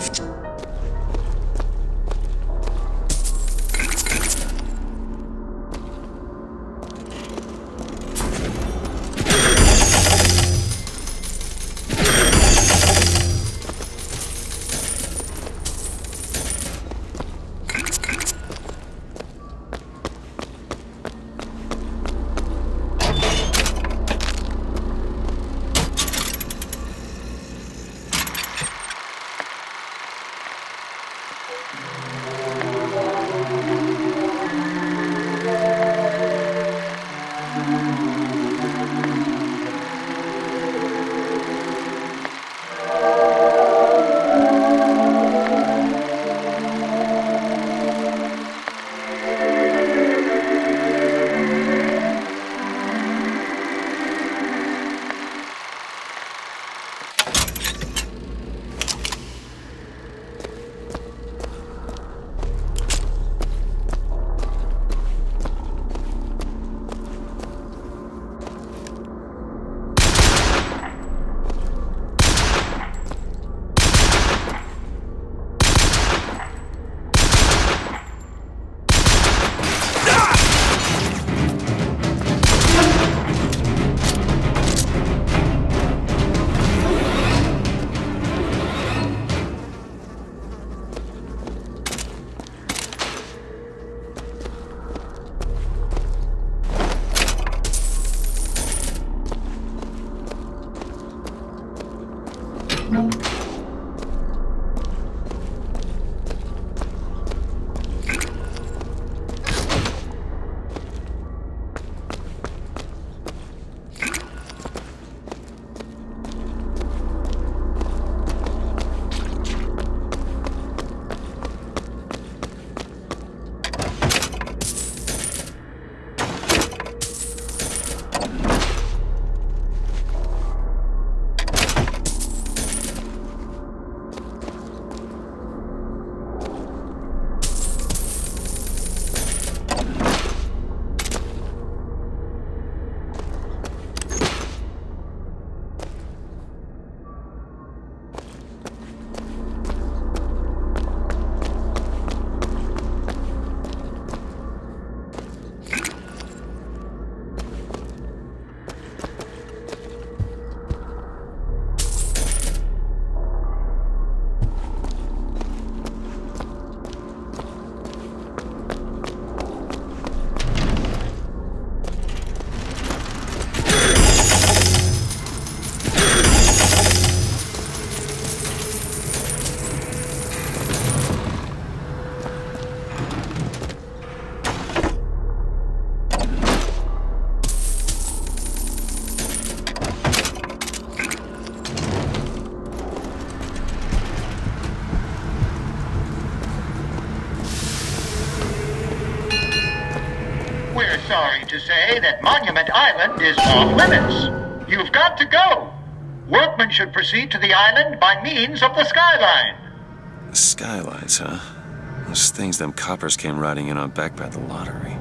sorry to say that Monument Island is off limits. You've got to go. Workmen should proceed to the island by means of the skyline. The skylines, huh? Those things them coppers came riding in on back by the lottery.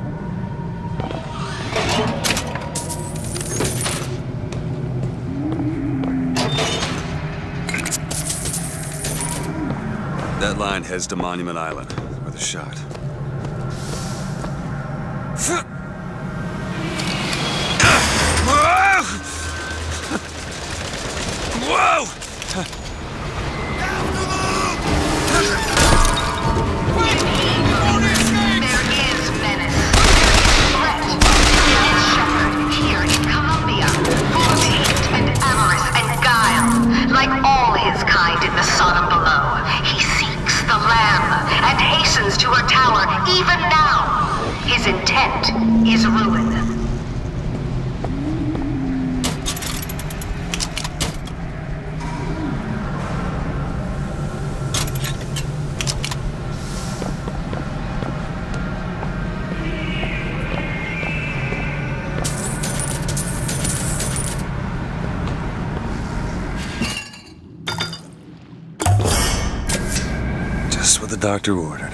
That line heads to Monument Island, worth a shot. Whoa! Like all his kind in the Sodom below, he seeks the Lamb and hastens to her tower even now. His intent is ruin. Just what the doctor ordered.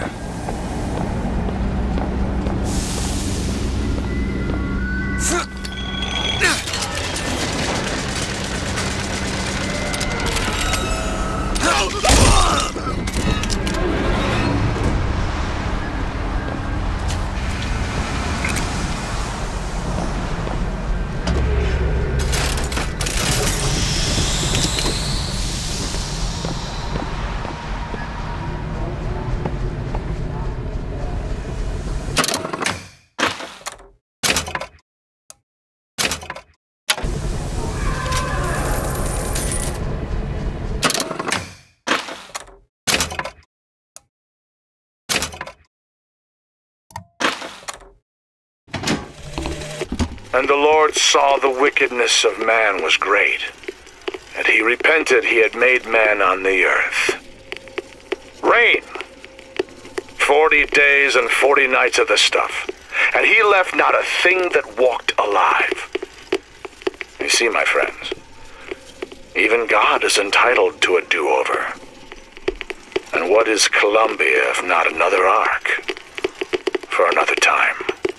And the Lord saw the wickedness of man was great, and he repented he had made man on the earth. Rain. 40 days and 40 nights of the stuff, and he left not a thing that walked alive. You see, my friends, even God is entitled to a do-over. And what is Columbia if not another ark? For another time.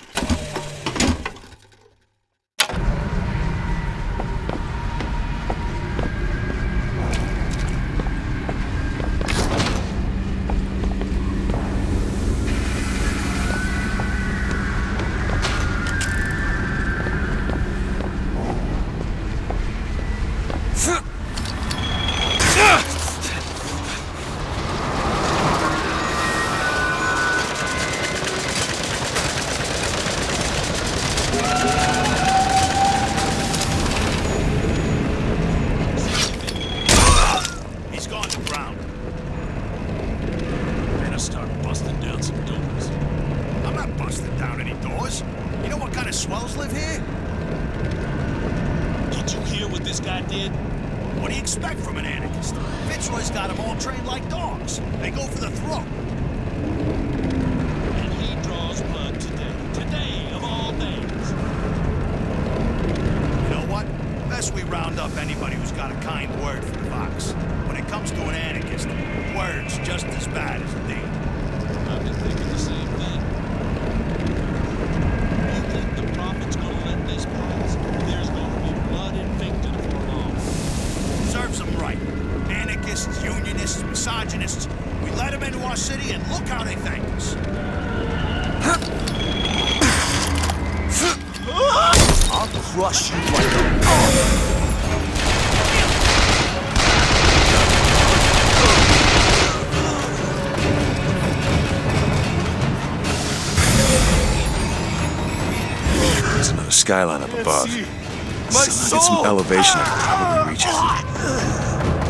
Skyline up above. Someone get some elevation, I can probably reach it.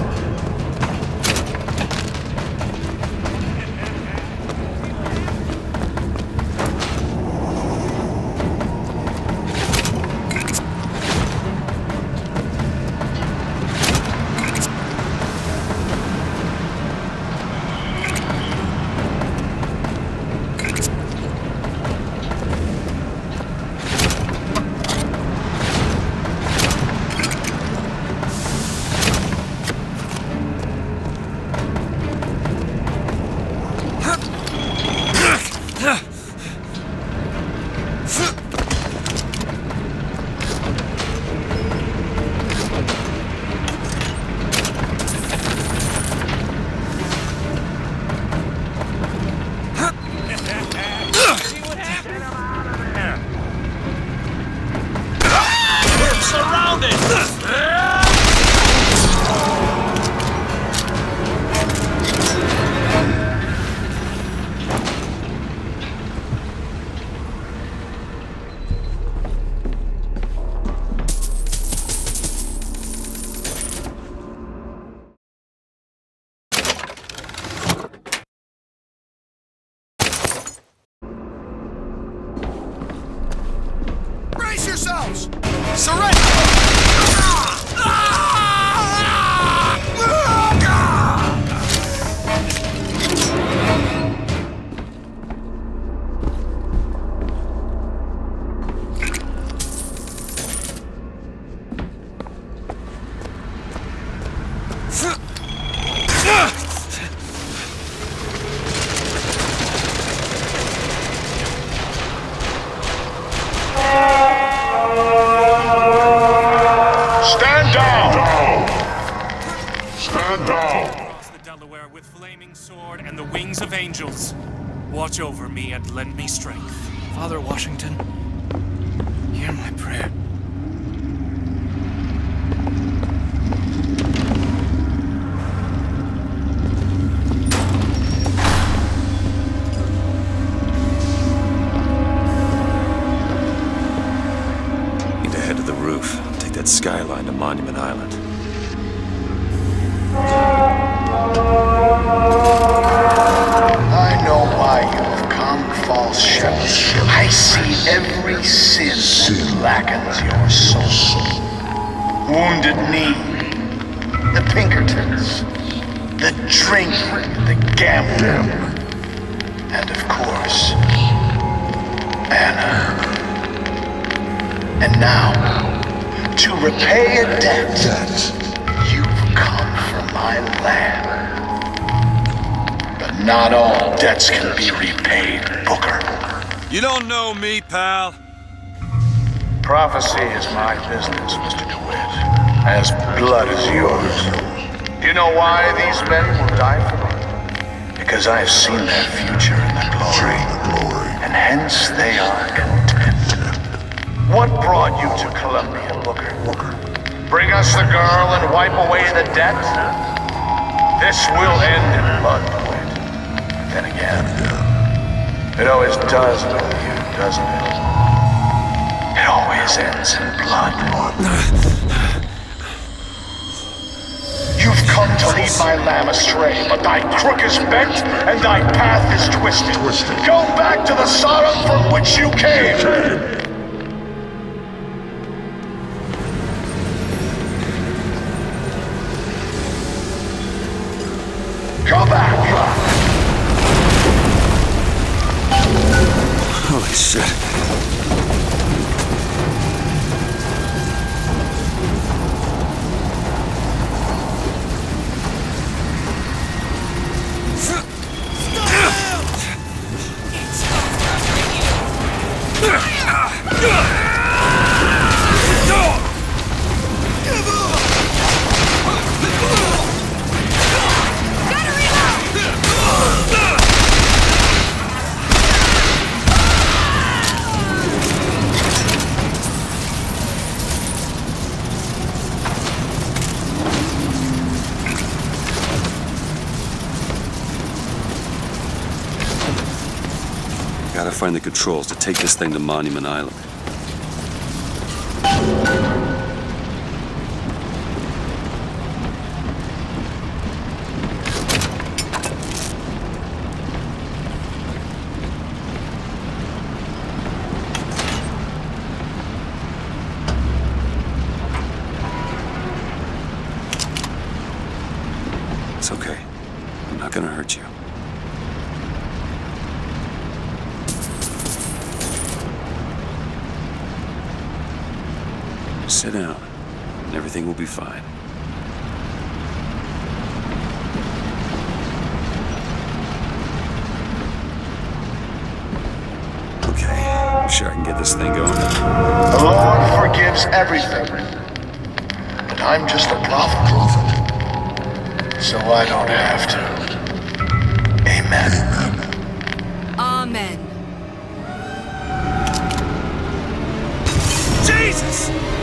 Watch over me and lend me strength. Father Washington, hear my prayer. Need to head to the roof. Take that skyline to Monument Island. I know why you've come, false false shepherd. I see every sin that blackens your soul. Wounded knee, the Pinkertons, the drinking, the gambling, and of course, Anna. And now, to repay a debt, you've come for my land. But not all debts can be repaid, Booker. You don't know me, pal. Prophecy is my business, Mr. DeWitt. As blood is yours. Do you know why these men will die for me? Because I have seen their future in the glory, and hence they are content. What brought you to Columbia, Booker? Bring us the girl and wipe away the debt? This will end in blood, DeWitt. Then again, it always does with you, doesn't it? It always ends in blood. You've come to lead my lamb astray, but thy crook is bent and thy path is twisted. Go back to the Sodom from which you came! Go back! Holy shit. Gotta find the controls to take this thing to Monument Island. It's okay. I'm not gonna hurt you. Sit down, and everything will be fine. Okay, I'm sure I can get this thing going. The Lord forgives everything. But I'm just a prophet. So I don't have to. Amen. Amen. Jesus!